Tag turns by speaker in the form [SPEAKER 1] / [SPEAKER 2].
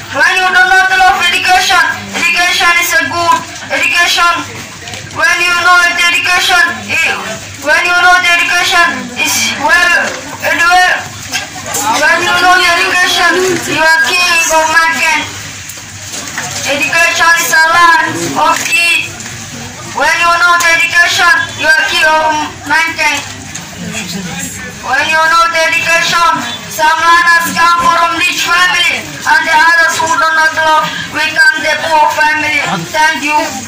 [SPEAKER 1] When you do not love education, education is a good education. When you know the education, when you know the education is well. When you know the education, you are king of mankind. Education is a land of key. When you know the education, you are king of mankind. When you know the education, some learners come from rich family and the others who do not love, we come the poor family. Thank you.